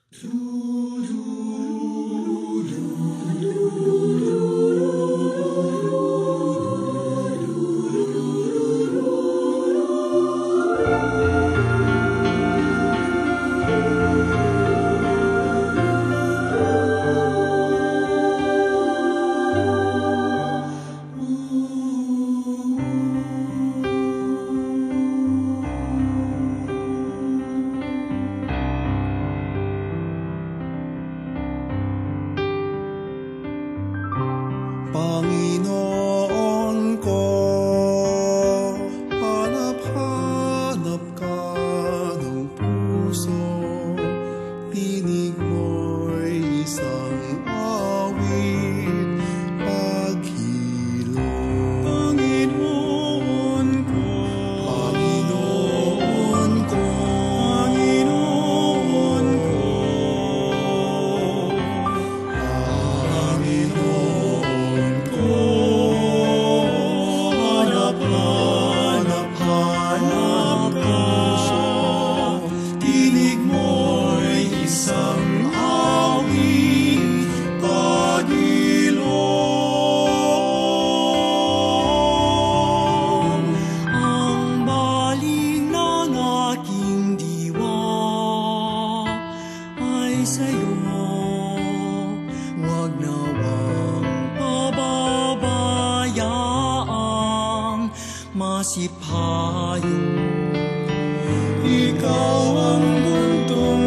Panginoon ko, hanap-hanap ka ng puso, tinig mo'y isang awit, paghilo. Panginoon ko, Panginoon ko, Panginoon ko, Panginoon ko, hanap-hanap puso, tinig mo'y isang awit, pag-ilong. Ang baling ng aking diwa ay sa'yo, wag nawang pababayaang masipayo. Ikaw ang buntong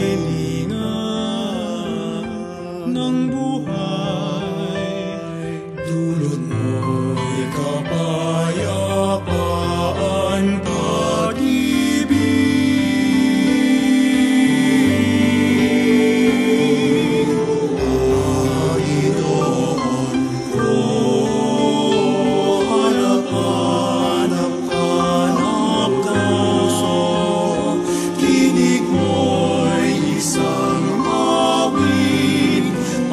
hilingan ng buhay, dulot mo'y kapayapaan, pag-ibig. Panginoon ko, hanap-hanap ka puso, tinig mo'y isang awit,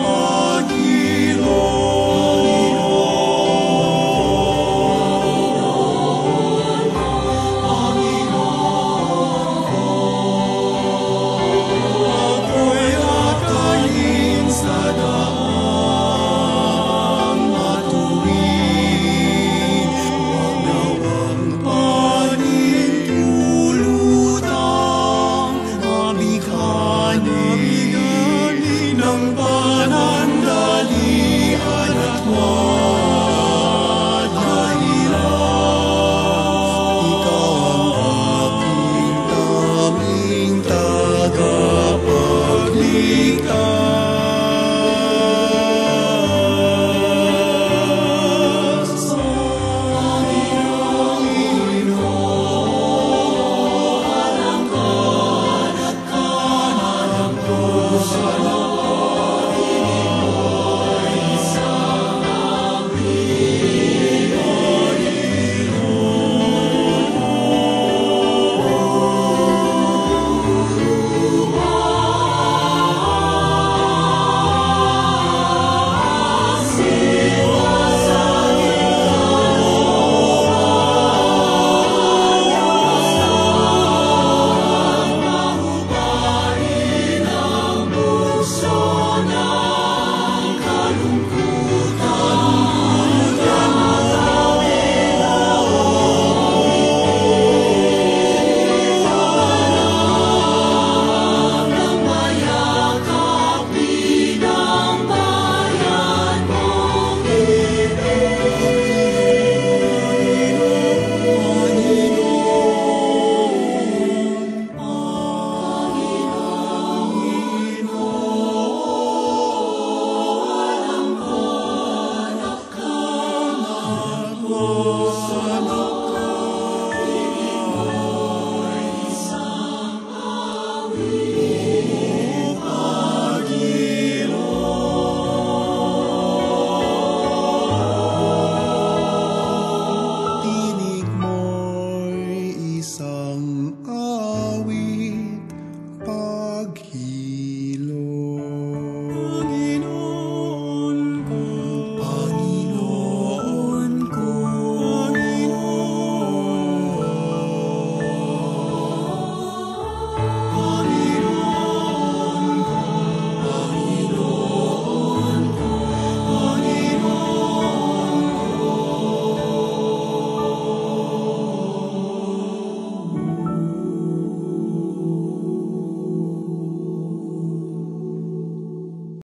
pag-ilong. Ako'y akayin sa daang matuwid, wag nawang panintulutang mabighani ng panandalian at madahilan. Ikaw ang aking tanging tagapagligtas. Panginoon, hanap-hanap ka ng puso, tinig mo'y isang awit, tinig mo'y isang awit, paghihirap.